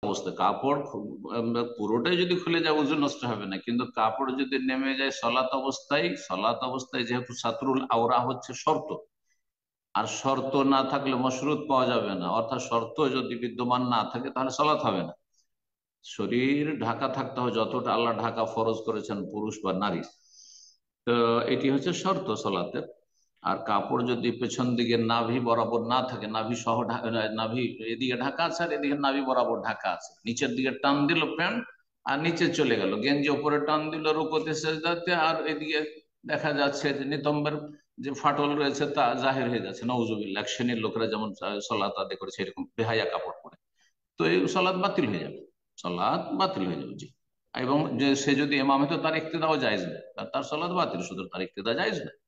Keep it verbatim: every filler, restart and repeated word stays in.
অবস্থায়, কাপড় পুরোটাই যদি খুলে যায় ওযু নষ্ট হবে না, কিন্তু কাপড় যদি নেমে যায় সলাত অবস্থায়, সলাত অবস্থায় যেহেতু সাতরুল আওরা হচ্ছে শর্ত, আর শর্ত না থাকলে মশরুত পাওয়া যাবে না, অর্থাৎ শর্ত যদি বিদ্যমান না থাকে তাহলে সলাত হবে না। শরীর ঢাকা থাকতে হবে যতটা আল্লাহ ঢাকা ফরজ করেছেন পুরুষ বা নারী, তো এটি হচ্ছে শর্ত সলাতের। আর কাপড় যদি পেছন দিকে নাভি বরাবর না থাকে, নাভি সহ ঢাকা, নাভি এদিকে ঢাকা আছে আর এদিকে নাভি বরাবর ঢাকা আছে, নিচের দিকে টান দিল প্যান্ট আর নিচে চলে গেল, গেঞ্জি ওপরে টান দিল রুকোতে সেজদাতে, আর এদিকে দেখা যাচ্ছে যে নিতম্বের যে ফাটল রয়েছে তা জাহির হয়ে যাচ্ছে, নওজুবিল্লাহ। এক শ্রেণীর লোকেরা যেমন সলাত আদায় করেছে এরকম বেহায়া কাপড় পরে, তো এই সলাৎ বাতিল হয়ে যাবে, সলাৎ বাতিল হয়ে যাবে, জি। এবং যে সে যদি ইমাম হতো তার ইক্তেদাও জায়েজ না, তার তার সলাৎ বাতিল, শুধু তার ইক্তেদা জায়েজ না।